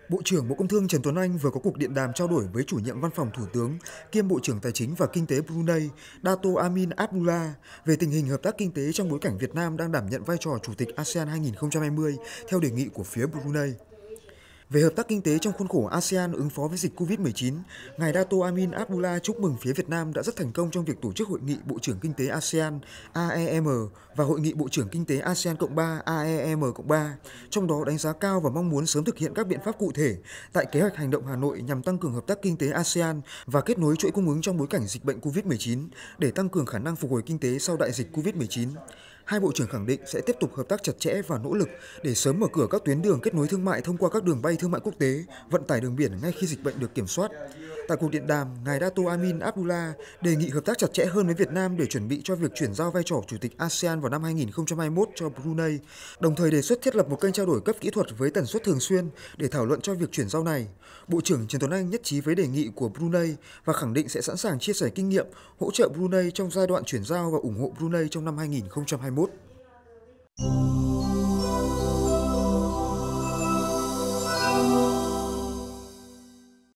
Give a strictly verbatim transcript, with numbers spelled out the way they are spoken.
Bộ trưởng Bộ Công Thương Trần Tuấn Anh vừa có cuộc điện đàm trao đổi với chủ nhiệm Văn phòng Thủ tướng kiêm Bộ trưởng Tài chính và Kinh tế Brunei Dato Amin Abdullah về tình hình hợp tác kinh tế trong bối cảnh Việt Nam đang đảm nhận vai trò Chủ tịch a sê an hai nghìn không trăm hai mươi theo đề nghị của phía Brunei. Về hợp tác kinh tế trong khuôn khổ a sê an ứng phó với dịch Covid mười chín, Ngài Dato Amin Abdullah chúc mừng phía Việt Nam đã rất thành công trong việc tổ chức Hội nghị Bộ trưởng Kinh tế a sê an a e em và Hội nghị Bộ trưởng Kinh tế a sê an cộng ba a e em cộng ba, trong đó đánh giá cao và mong muốn sớm thực hiện các biện pháp cụ thể tại kế hoạch hành động Hà Nội nhằm tăng cường hợp tác kinh tế a sê an và kết nối chuỗi cung ứng trong bối cảnh dịch bệnh Covid mười chín để tăng cường khả năng phục hồi kinh tế sau đại dịch Covid mười chín. Hai bộ trưởng khẳng định sẽ tiếp tục hợp tác chặt chẽ và nỗ lực để sớm mở cửa các tuyến đường kết nối thương mại thông qua các đường bay thương mại quốc tế, vận tải đường biển ngay khi dịch bệnh được kiểm soát. Tại cuộc điện đàm, Ngài Dato Amin Abdullah đề nghị hợp tác chặt chẽ hơn với Việt Nam để chuẩn bị cho việc chuyển giao vai trò Chủ tịch a sê an vào năm hai nghìn không trăm hai mươi mốt cho Brunei, đồng thời đề xuất thiết lập một kênh trao đổi cấp kỹ thuật với tần suất thường xuyên để thảo luận cho việc chuyển giao này. Bộ trưởng Trần Tuấn Anh nhất trí với đề nghị của Brunei và khẳng định sẽ sẵn sàng chia sẻ kinh nghiệm, hỗ trợ Brunei trong giai đoạn chuyển giao và ủng hộ Brunei trong năm hai nghìn không trăm hai mươi mốt.